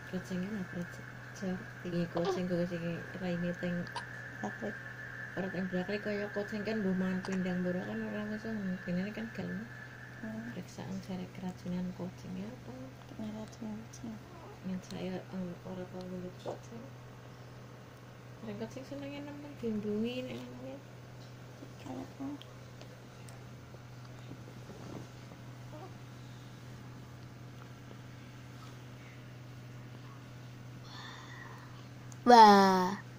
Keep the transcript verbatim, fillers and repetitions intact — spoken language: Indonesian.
kucing kan apa tinggi kucing kucing raine teng Takut. orang yang belakang kaya kucing kan mbok mangan pindang mboro kan ora iso mungkin ini kan gelem periksaan cari keracunan kucing ya apa Keracunan kucing. yang saya um, orang tahu mulut kucing orang kucing senengnya nemen dilindungi ini Kalau wah